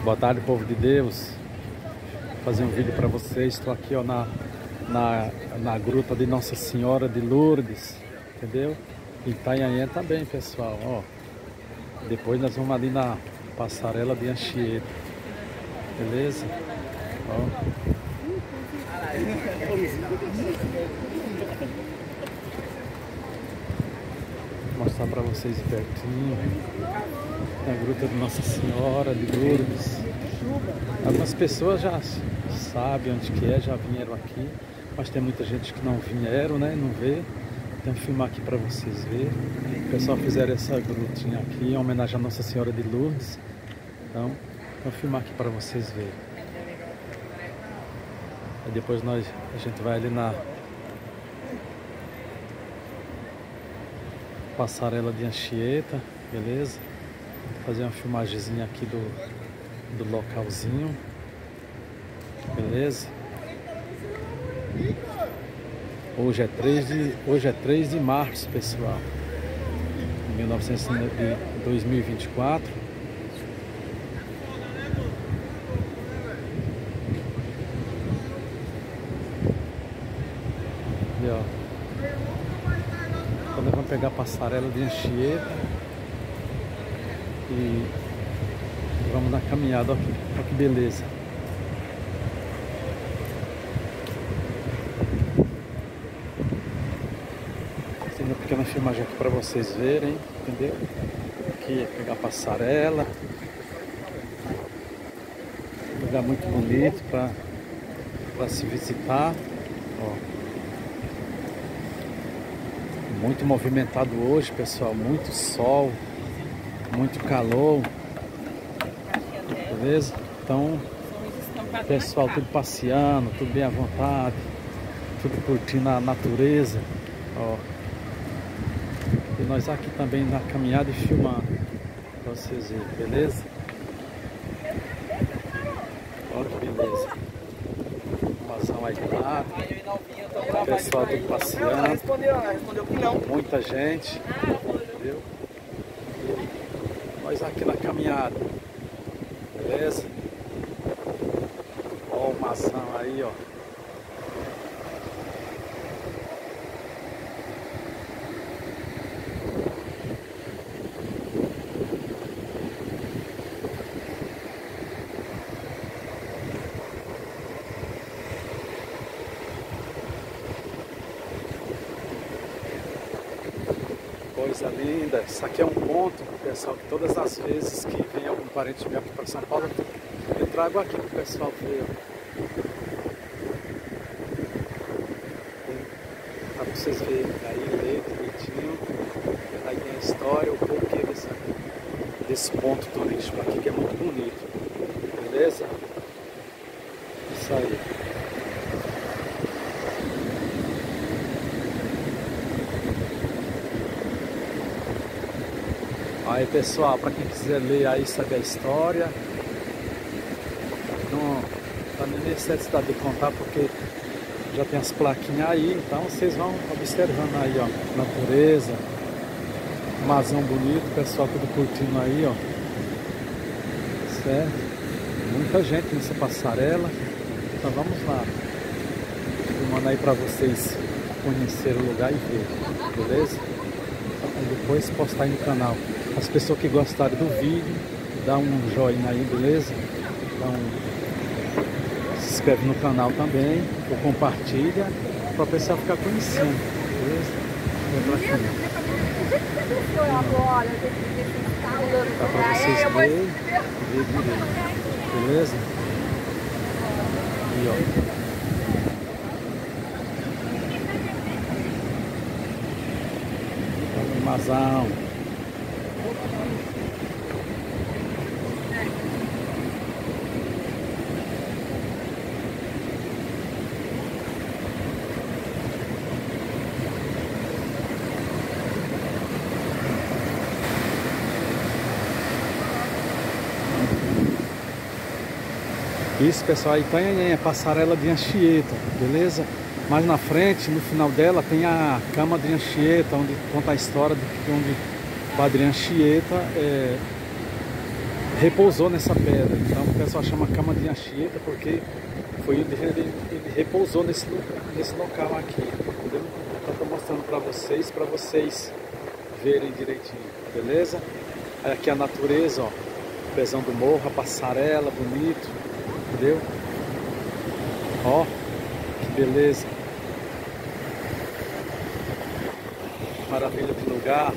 Boa tarde, povo de Deus. Vou fazer um vídeo para vocês. Estou aqui, ó, na gruta de Nossa Senhora de Lourdes, entendeu? Em Itanhaém também, pessoal, ó. Depois nós vamos ali na passarela de Anchieta, beleza? Ó. Vou mostrar para vocês pertinho na gruta de Nossa Senhora de Lourdes. Algumas pessoas já sabem onde que é, já vieram aqui, mas tem muita gente que não vieram, né? Não vê. Então vou filmar aqui para vocês verem. O pessoal fizeram essa grutinha aqui em homenagem a Nossa Senhora de Lourdes. Então vou filmar aqui para vocês verem. Aí depois a gente vai ali na passarela de Anchieta, beleza? Vou fazer uma filmagemzinha aqui do localzinho, beleza? Hoje é 3 de março, pessoal, de 2024. E, ó, então nós vamos pegar a passarela de Anchieta e vamos na caminhada. Olha que beleza. Tem uma pequena filmagem aqui para vocês verem, entendeu? Aqui é pegar a passarela, um lugar muito bonito para se visitar. Ó. Muito movimentado hoje, pessoal, muito sol, muito calor, beleza? Então, pessoal, tudo passeando, tudo bem à vontade, tudo curtindo a natureza, ó. E nós aqui também na caminhada e filmando pra vocês verem, beleza? Olha que beleza. Informação aí do lado. O pessoal tudo passeando. Muita gente. Entendeu? Nós aqui na caminhada. Beleza? Ó o maçã aí, ó. Coisa linda. Isso aqui é um ponto, pessoal, que todas as vezes que vem algum parente meu aqui para São Paulo, eu trago aqui para o pessoal ver. Para vocês verem aí, ler direitinho. Aí tem a história, o porquê desse ponto turístico aqui, que é muito bonito. Beleza? Isso aí. Aí, pessoal, para quem quiser ler aí, saber a história, não tá nem necessidade de contar, porque já tem as plaquinhas aí, então vocês vão observando aí, ó, natureza, mazão bonito, pessoal tudo curtindo aí, ó, certo? Muita gente nessa passarela, então vamos lá, filmando aí para vocês conhecerem o lugar e ver, beleza? Então, depois postar aí no canal. As pessoas que gostarem do vídeo, dá um joinha aí, beleza? Se inscreve no canal também, ou compartilha, para o pessoal ficar conhecendo, beleza? Dá para vocês verem, beleza? E ó. Mazão. Isso, pessoal, aí Itanhaém, passarela de Anchieta, beleza? Mais na frente, no final dela, tem a cama de Anchieta, onde conta a história de onde o Padre Anchieta repousou nessa pedra. Então o pessoal chama cama de Anchieta porque foi ele repousou nesse local aqui, entendeu? Então estou mostrando para vocês verem direitinho, beleza? Aí aqui a natureza, ó, pezão do morro, a passarela, bonito, entendeu? Ó, que beleza. Maravilha de lugar,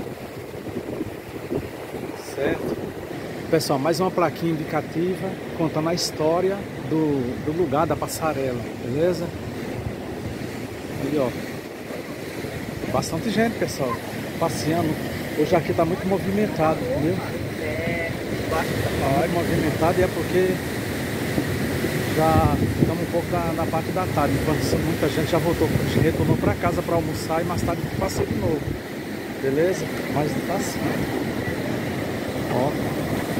certo? Pessoal, mais uma plaquinha indicativa contando a história do lugar da passarela, beleza? Aí, ó, bastante gente, pessoal, passeando. Hoje aqui tá muito movimentado, entendeu? Tá muito movimentado e é porque já estamos um pouco na parte da tarde, enquanto muita gente já retornou para casa para almoçar e mais tarde passei de novo, beleza? Mas tá assim, ó.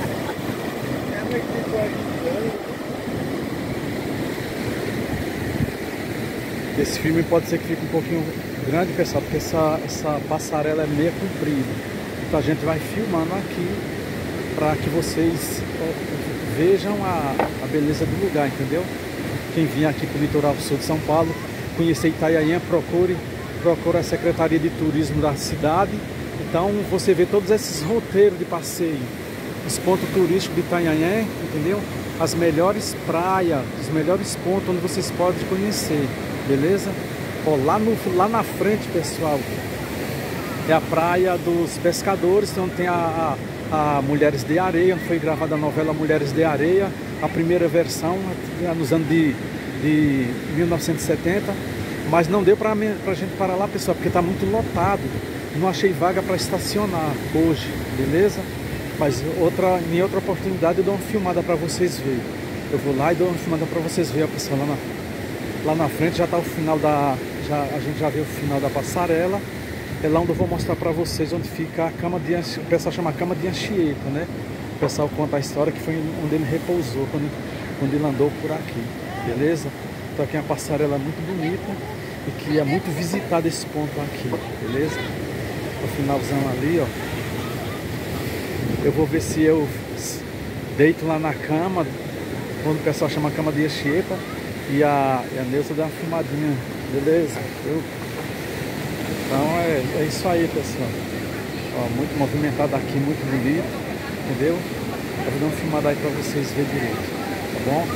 Esse filme pode ser que fique um pouquinho grande, pessoal, porque essa passarela é meio comprida. Então a gente vai filmando aqui para que vocês vejam a beleza do lugar, entendeu? Quem vier aqui para o litoral sul de São Paulo, conhecer Itanhaém, procure a Secretaria de Turismo da cidade. Então você vê todos esses roteiros de passeio, os pontos turísticos de Itanhaém, entendeu? As melhores praias, os melhores pontos onde vocês podem conhecer, beleza? Ó, lá na frente, pessoal, é a praia dos pescadores, onde tem a Mulheres de Areia, onde foi gravada a novela Mulheres de Areia, a primeira versão, nos anos de 1970, mas não deu pra gente parar lá, pessoal, porque tá muito lotado, não achei vaga para estacionar hoje, beleza? Mas em outra oportunidade eu dou uma filmada para vocês verem. Eu vou lá e dou uma filmada para vocês verem, pessoal. Lá na frente já está o final a gente já viu o final da passarela. É lá onde eu vou mostrar para vocês onde fica a cama de Anchieta. O pessoal chama cama de Anchieta, né? O pessoal conta a história que foi onde ele repousou, quando ele andou por aqui, beleza? Então aqui é uma passarela muito bonita e que é muito visitada esse ponto aqui, beleza? O finalzão ali, ó. Eu vou ver se eu deito lá na cama, onde o pessoal chama cama de Anchieta, e a Neuza dá uma filmadinha, beleza? Então é isso aí, pessoal. Ó, muito movimentado aqui, muito bonito, entendeu? Eu vou dar uma filmada aí para vocês verem direito, tá bom?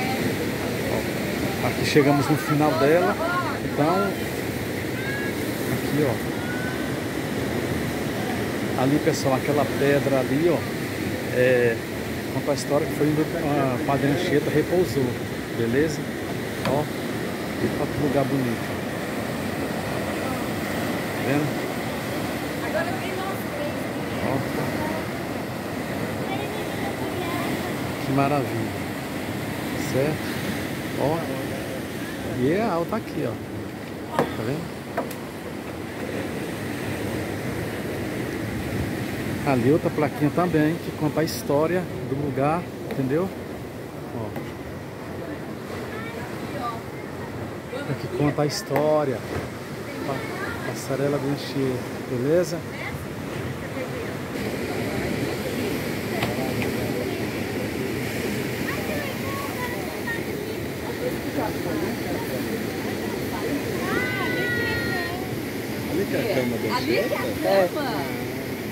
Ó, aqui chegamos no final dela, então aqui, ó. Ali, pessoal, aquela pedra ali, ó, conta a história que foi onde a Padre Anchieta repousou, beleza? Ó, olha que lugar bonito. Tá vendo? Agora tem nós três. Ó, que maravilha, certo? Ó, e é alta aqui, ó, tá vendo? Ali outra plaquinha também que conta a história do lugar, entendeu? Ó. Aqui conta a história. Passarela de Anchieta, beleza? Ali que é a cama da Ali que é a cama.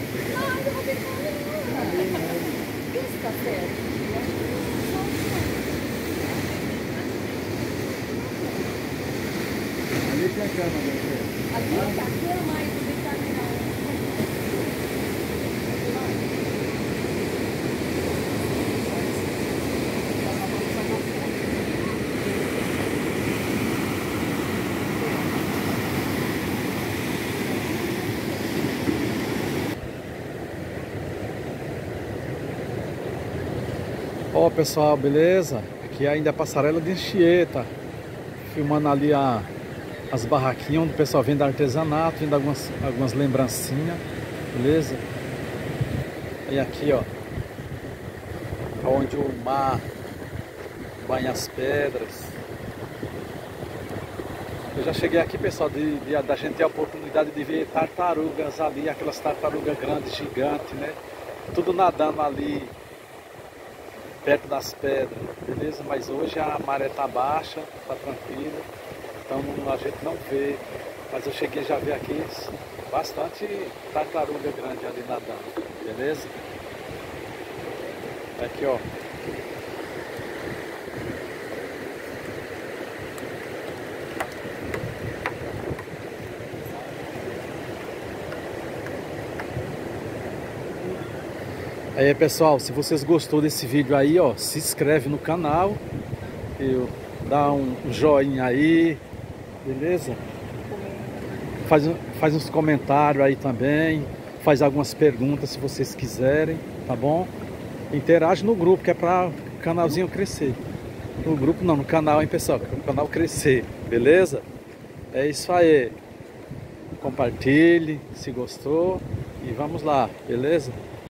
Isso tá certo. Ali que é a cama da Anchieta. Ali que é a cama aí do determinado. Ó, pessoal, beleza? Aqui ainda é a passarela de Anchieta. Filmando ali as barraquinhas onde o pessoal vende artesanato, vende algumas lembrancinhas, beleza? E aqui, ó, onde o mar banha as pedras. Eu já cheguei aqui, pessoal, da gente ter a oportunidade de ver tartarugas ali, aquelas tartarugas grandes, gigantes, né? Tudo nadando ali perto das pedras, beleza? Mas hoje a maré tá baixa, tá tranquila, então a gente não vê. Mas eu cheguei já a ver aqui bastante tartaruga grande ali nadando, beleza? Aqui, ó. Aí pessoal, se vocês gostou desse vídeo aí, ó, se inscreve no canal, dá um joinha aí, beleza? Faz uns comentários aí também, faz algumas perguntas se vocês quiserem, tá bom? Interage no grupo, que é para o canalzinho crescer. No grupo não, no canal, hein pessoal, para o canal crescer, beleza? É isso aí. Compartilhe se gostou e vamos lá, beleza?